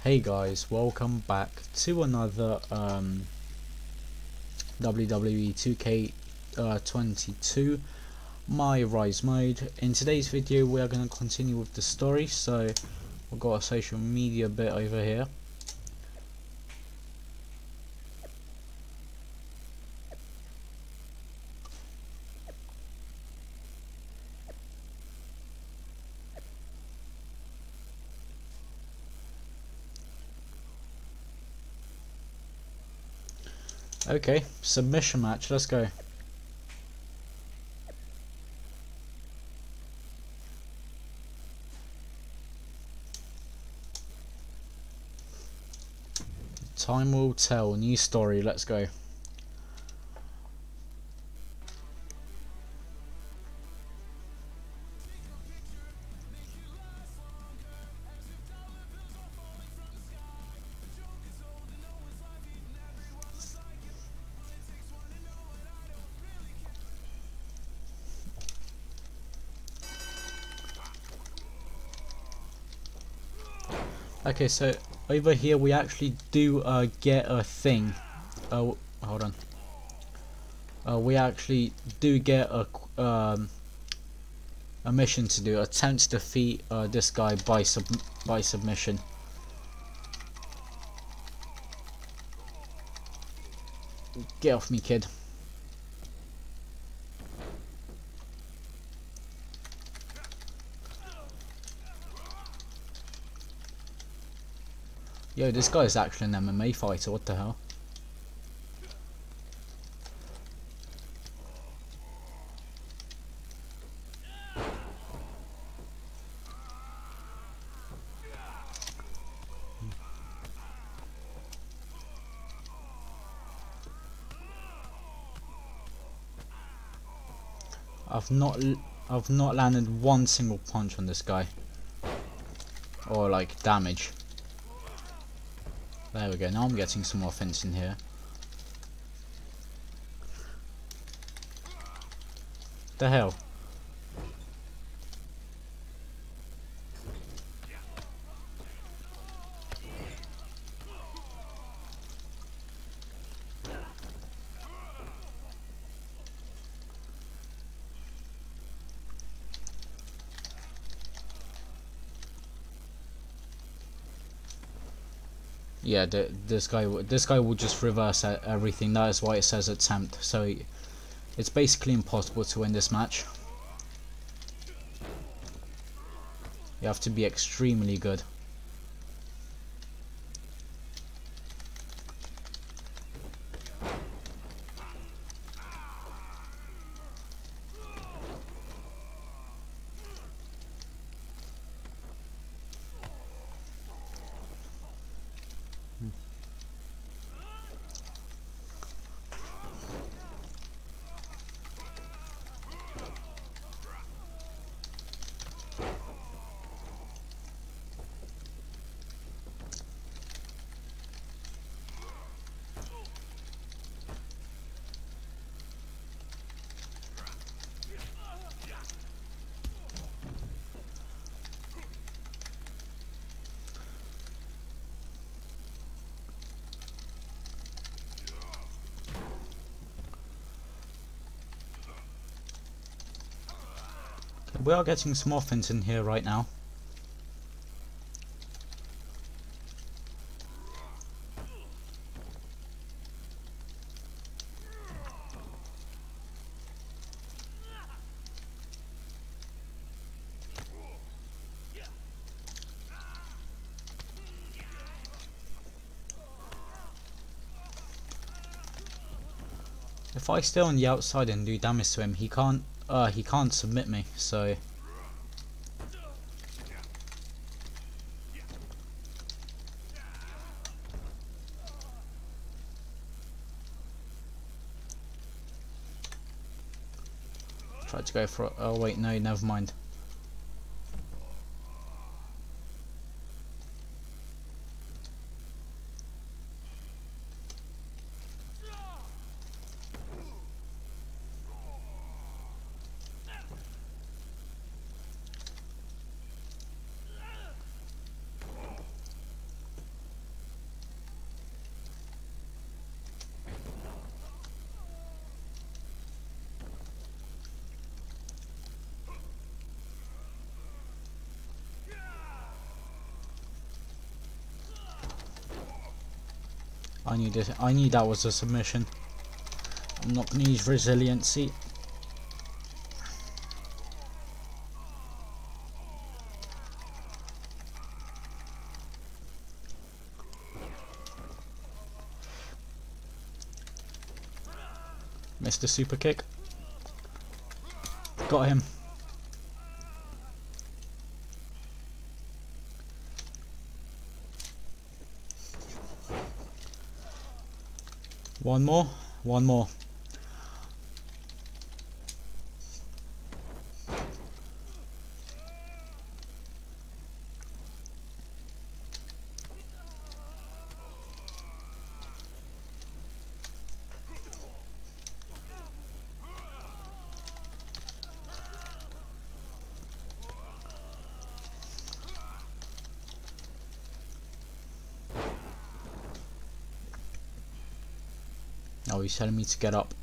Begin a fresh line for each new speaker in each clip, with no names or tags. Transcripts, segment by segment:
Hey guys, welcome back to another WWE 2K22 My Rise mode. In today's video we are going to continue with the story, so we've got a social media bit over here. Okay, submission match, let's go. Time will tell, new story, let's go. Okay, so over here we actually do get a thing. Oh, hold on. We actually do get a mission to do. Attempt to defeat this guy by submission. Get off me, kid. Yo, this guy is actually an MMA fighter, what the hell? I've not landed one single punch on this guy. Or like damage. There we go, now I'm getting some offense in here. The hell? Yeah, this guy will just reverse everything. That is why it says attempt. So it's basically impossible to win this match. You have to be extremely good. We are getting some offense in here right now. If I stay on the outside and do damage to him, he can't submit me, so try to go for it. Oh wait, no, never mind. I knew this. I knew that was a submission. I'm not gonna use resiliency. Missed the super kick. Got him. One more. One more. Oh, he's telling me to get up.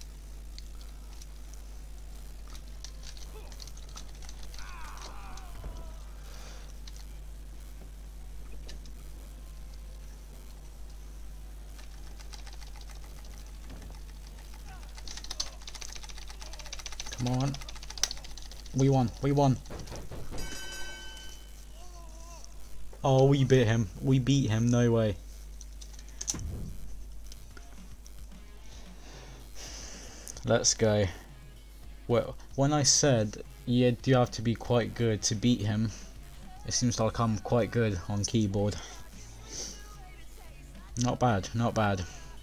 Come on. We won. We won. Oh, we beat him. We beat him. No way. Let's go. Well, when I said you do have to be quite good to beat him, it seems like I'm quite good on keyboard. Not bad, not bad.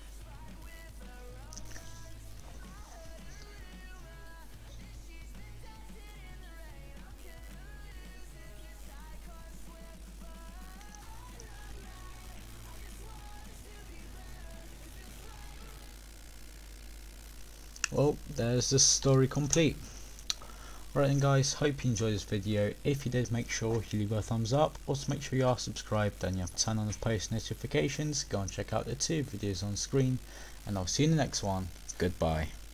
Well, there's the story complete. Right then guys, hope you enjoyed this video. If you did, make sure you leave a thumbs up. Also make sure you are subscribed and you have to turn on the post notifications. Go and check out the 2 videos on screen, and I'll see you in the next one. Goodbye.